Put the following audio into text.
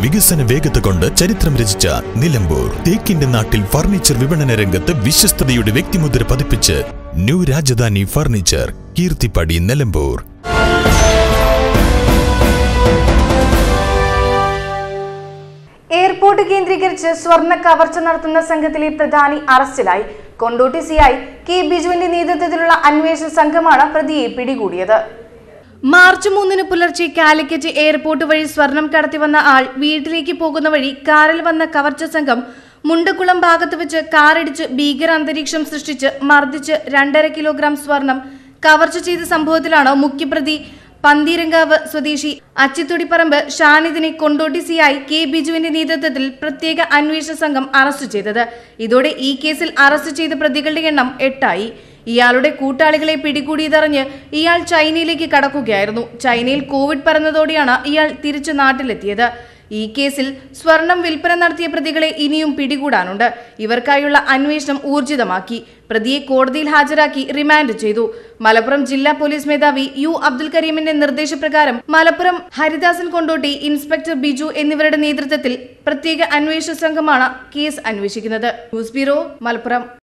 വികസന വേഗത കൊണ്ട് ചരിത്രം രചിച്ച നിലമ്പൂർ തേക്കിന്റെ നാട്ടിൽ ഫർണിച്ചർ വിപണന രംഗത്ത് വിശ്വസ്തതയുടെ വ്യക്തിമുദ്ര പതിപ്പിച്ച് new Rajadhani furniture, Keerthippadi, Nilambur. Airport കേന്ദ്രീകരിച്ച് സ്വർണ്ണ കവർച്ച നടത്തുന്ന സംഘത്തിലെ പ്രധാനി അറസ്റ്റിലായി. കൊണ്ടോട്ടി സിഐ കെ ബിജുവിന്റെ നേതൃത്വത്തിലുള്ള അന്വേഷണ സംഘമാണ് പ്രതിയെ പിടികൂടിയത്. മാർച്ച് 3 പുലർച്ചെ കാലിക്കറ്റ് എയർപോർട്ട് വഴി സ്വർണം കടത്തിവന്ന ആൾ വീട്ടിലേക്ക് പോകുന്ന വഴി കാറിൽ വന്ന കവർച്ച സംഘം മുണ്ടക്കുളം ഭാഗത്ത് വെച്ച് കാറിടിച്ച് ഭീകര അന്തരീക്ഷം സൃഷ്ടിച്ച് മർദ്ദിച്ച് 2.5 കിലോഗ്രാം സ്വർണം കവർച്ച ചെയ്ത സംഭവത്തിലാണ് മുഖ്യപ്രതി പന്തീരങ്കാവ് സ്വദേശി അച്ചിത്തൊടിപ്പറമ്പ് ഷാനിദിനെ കൊണ്ടോട്ടി സിഐ കെ ബിജുവിന്റെ നേതൃത്വത്തിൽ പ്രത്യേക അന്വേഷണ സംഘം അറസ്റ്റ് ചെയ്തത്. ഇതോടെ ഈ കേസിൽ അറസ്റ്റ് ചെയ്ത പ്രതികളുടെ എണ്ണം 8 ആയി. ഇയാളുടെ കൂട്ടാളികളെ പിടികൂടിയതറിഞ്ഞ് ഇയാൾ ചൈനയിലേക്ക് കടക്കുകയായിരുന്നു. ചൈനയിൽ കോവിഡ് പരന്നതോടെയാണ് ഇയാൾ തിരിച്ചു നാട്ടിലെത്തിയത്. ഈ കേസിൽ സ്വർണം വിൽപ്പന നടത്തിയ പ്രതികളെ ഇനിയും പിടികൂടാനുണ്ട്. ഇവർക്കായുള്ള അന്വേഷണം ഊർജിതമാക്കി. പ്രതിയെ കോടതിയിൽ ഹാജരാക്കി റിമാൻഡ് ചെയ്തു. മലപ്പുറം ജില്ലാ പോലീസ് മേധാവി യു അബ്ദുൽ കരീമിന്റെ നിർദ്ദേശപ്രകാരം മലപ്പുറം ഹരിദാസൻ കൊണ്ടോട്ടി, ഇൻസ്പെക്ടർ ബിജു എന്നിവരുടെ നേതൃത്വത്തിൽ പ്രത്യേക അന്വേഷണ സംഘമാണ് കേസ് അന്വേഷിക്കുന്നത്. News bureau, Malappuram.